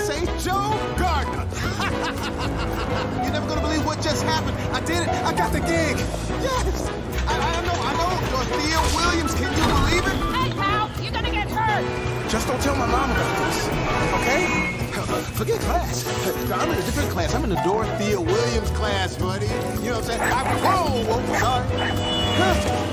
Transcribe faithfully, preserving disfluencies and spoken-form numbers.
Saint Joe Gardner. You're never gonna believe what just happened. I did it. I got the gig. Yes. I, I know, I know. Dorothea Williams, can you believe it? Hey, pal, you're gonna get hurt. Just don't tell my mom about this, okay? Forget class. I'm in a different class. I'm in the Dorothea Williams class, buddy. You know what I'm saying? I'm whoa, whoa, sorry.